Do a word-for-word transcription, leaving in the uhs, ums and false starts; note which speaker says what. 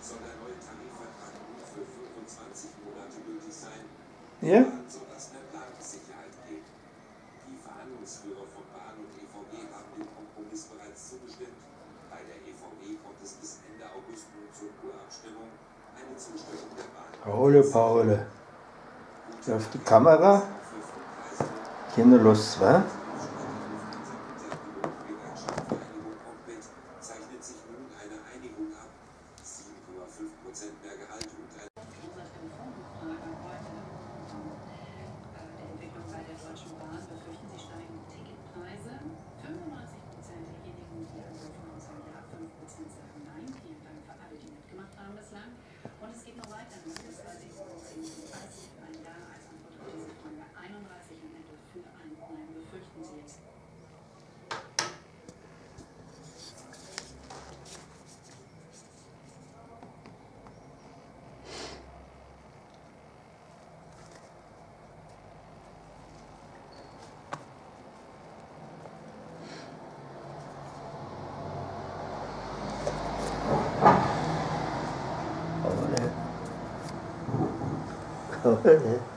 Speaker 1: soll der neue Tarifvertrag nur für fünfundzwanzig Monate gültig sein.
Speaker 2: Ja?
Speaker 1: Bahn soll das mehr Planungssicherheit geben. Die Verhandlungsführer von Bahn und E V G haben dem Kompromiss bereits zugestimmt. Bei der E V G kommt es bis Ende August nun zur Urabstimmung. Eine Zustimmung der Bahn.
Speaker 2: Paule, Paule. Auf die Kamera. Keine Lust, wa?
Speaker 1: Zeichnet sich nun eine Einigung ab. sieben Komma fünf Prozent mehr Gehalt und ein
Speaker 3: Unserer Telefonumfrage heute äh, der Entwicklung bei der Deutschen Bahn befürchten sie steigende Ticketpreise. fünfundneunzig Prozent derjenigen, die anrufen, aus dem Jahr fünf Prozent sagen Nein. Vielen Dank für alle, die mitgemacht haben bislang. Und es geht noch weiter. neununddreißig Prozent dreißig für ein Ja als Antwort auf diese Frage. einunddreißig am Ende für ein Nein. Befürchten Sie jetzt?
Speaker 2: Paule. Paule.